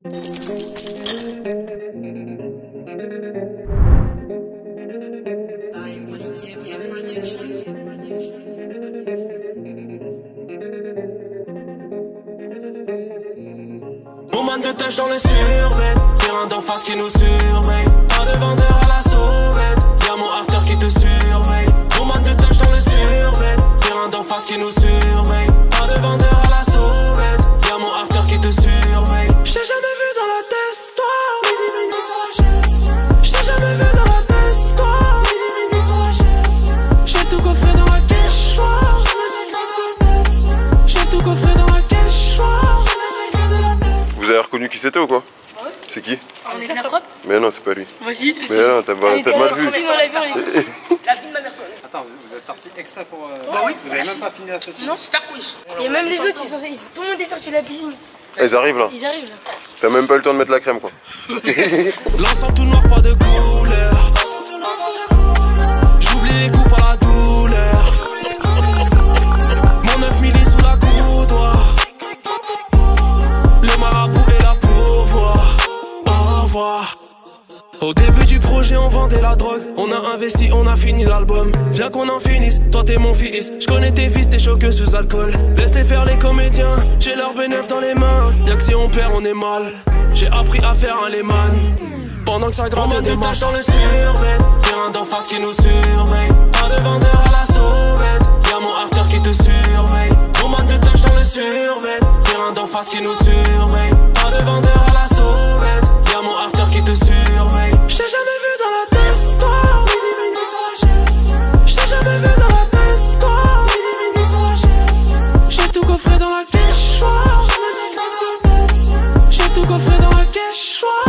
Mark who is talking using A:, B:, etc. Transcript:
A: Mon man de touch dans le survêt, terrain d'en face qui nous surveille. Pas de vendeur à la sauvette, y'a mon harter qui te surveille. Mon man de touch dans le survêt, terrain d'en face qui nous surveille. Pas de vendeur à la sauvette, y'a mon harter qui te surveille. J't'ai jamais vu dans la test, toi. J't'ai jamais vu dans la test, toi. J'ai tout coffré dans la caisse, j'ai tout coffré dans la caisse.
B: Vous avez reconnu qui c'était ou quoi?
C: Ouais.
B: C'est qui?
C: On est de la propre.
B: Mais non, c'est pas lui.
C: Vas-y.
B: Mais non, t'as mal vu.
C: Si, on l'a vu, on l'a vu. La vie de ma personne.
D: Attends, vous êtes sortis exprès pour... Bah oui. Vous avez même pas fini la saucisse?
C: Non, c'est ta couche. Et même les autres, tout le monde est sorti de la piscine.
B: Ils arrivent là.
C: Ils arrivent là.
B: T'as même pas eu le temps de mettre la crème quoi.
A: L'ensemble tout noir, pas de couleur. J'oublie les coups par la douleur. Mon 9 milli sous la coudoir. Le marabout est là pour voir. Au revoir. Au début du projet on vendait la drogue. On a investi, on a fini l'album. Viens qu'on en finisse, toi t'es mon fils. J'connais tes fils, t'es choqueux sous alcool. Laisse-les faire les comédiens, j'ai leur bénéf dans les mains. Y'a que si on perd on est mal. J'ai appris à faire un Lehman. Pendant que ça grattait des marches dans le survêt, terrain d'en face qui nous surveille. Pas de vendeur à la sauvette, y'a mon harter qui te surveille. Mon man de touch dans le survêt, terrain d'en face qui nous surveille. Pas de vendeur à la sauvette, y'a mon harter qui te surveille. J't'ai jamais vu dans la test, toi. J't'ai jamais vu dans la test, toi. J'ai tout coffré dans la caisse, j'ai tout coffré dans la caisse.